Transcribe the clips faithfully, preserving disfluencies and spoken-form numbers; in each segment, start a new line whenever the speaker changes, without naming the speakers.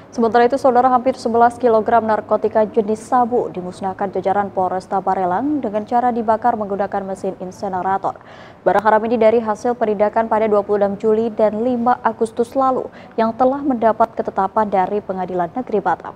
Sementara itu, saudara, hampir sebelas kilogram narkotika jenis sabu dimusnahkan jajaran Polresta Barelang dengan cara dibakar menggunakan mesin insenerator. Barang haram ini dari hasil penindakan pada dua puluh enam Juli dan lima Agustus lalu yang telah mendapat ketetapan dari Pengadilan Negeri Batam.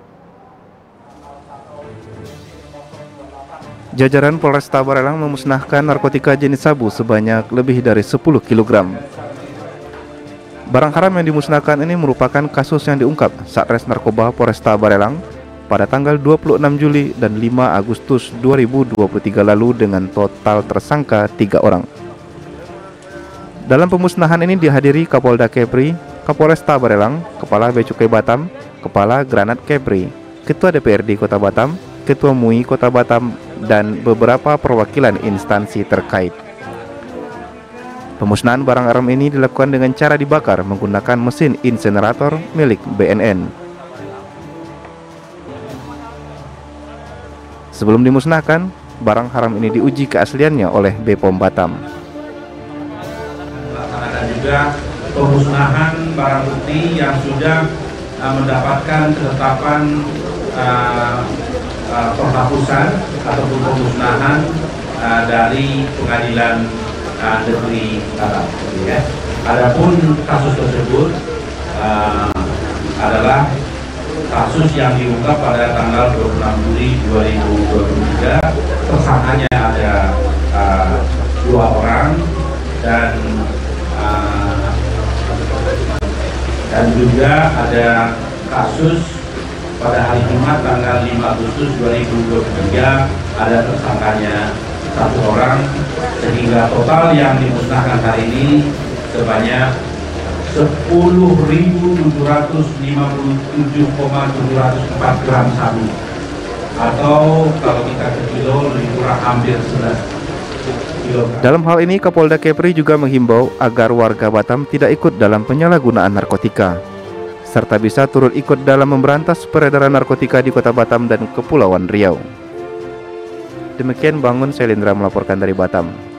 Jajaran Polresta Barelang memusnahkan narkotika jenis sabu sebanyak lebih dari sepuluh kilogram. Barang haram yang dimusnahkan ini merupakan kasus yang diungkap Satres Narkoba Polresta Barelang pada tanggal dua puluh enam Juli dan lima Agustus dua ribu dua puluh tiga lalu dengan total tersangka tiga orang. Dalam pemusnahan ini dihadiri Kapolda Kepri, Kapolresta Barelang, Kepala Bea Cukai Batam, Kepala Granat Kepri, Ketua D P R D Kota Batam, Ketua M U I Kota Batam, dan beberapa perwakilan instansi terkait. Pemusnahan barang haram ini dilakukan dengan cara dibakar menggunakan mesin insenerator milik B N N. Sebelum dimusnahkan, barang haram ini diuji keasliannya oleh B P O M Batam.
Melaksanakan juga pemusnahan barang bukti yang sudah uh, mendapatkan ketetapan uh, uh, penghapusan ataupun pemusnahan uh, dari Pengadilan Negeri Batam. Ya. Adapun kasus tersebut uh, adalah kasus yang diungkap pada tanggal dua puluh enam Juli dua ribu dua puluh tiga. Tersangkanya ada uh, dua orang dan uh, dan juga ada kasus pada hari Jumat tanggal lima Agustus dua ribu dua puluh tiga ada tersangkanya satu orang, sehingga total yang dimusnahkan hari ini sebanyak sepuluh ribu tujuh ratus lima puluh tujuh koma tujuh nol empat gram sabu, atau kalau kita ke kilo lebih kurang hampir sebelas kilogram.
Dalam hal ini Kapolda Kepri juga menghimbau agar warga Batam tidak ikut dalam penyalahgunaan narkotika, serta bisa turut ikut dalam memberantas peredaran narkotika di Kota Batam dan Kepulauan Riau. Demikian Bangun Selindra melaporkan dari Batam.